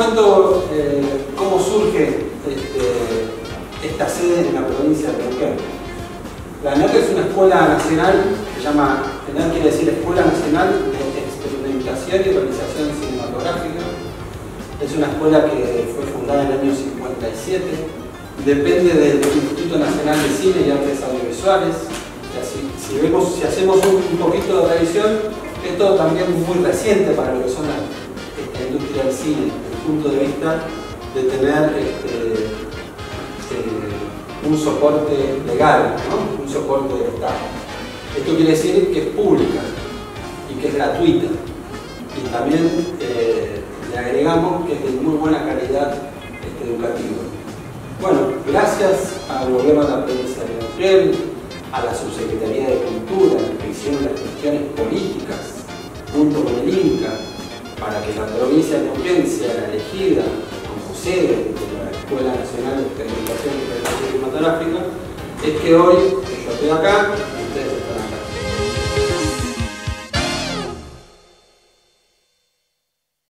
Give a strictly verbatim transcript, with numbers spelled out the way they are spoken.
cuento eh, cómo surge este, esta sede en la provincia de Neuquén. La ENER es una escuela nacional, se llama, ENER quiere decir Escuela Nacional de Experimentación y Realización Cinematográfica. Es una escuela que fue fundada en el año cincuenta y siete, depende del Instituto Nacional de Cine y Artes Audiovisuales. Si, si, vemos, si hacemos un, un poquito de revisión, esto también es muy reciente para lo que son la, esta industria del cine, desde el punto de vista de tener este, eh, un soporte legal, ¿no? Un soporte del Estado. Esto quiere decir que es pública y que es gratuita. Y también eh, le agregamos que es de muy buena calidad este, educativa. Bueno, gracias al gobierno de la provincia de Neuquén, a la Subsecretaría de Cultura, que hicieron las cuestiones políticas junto con el INCA para que la provincia de Neuquén sea elegida como sede de la Escuela Nacional de Experimentación y Realización Cinematográfica, es que hoy yo estoy acá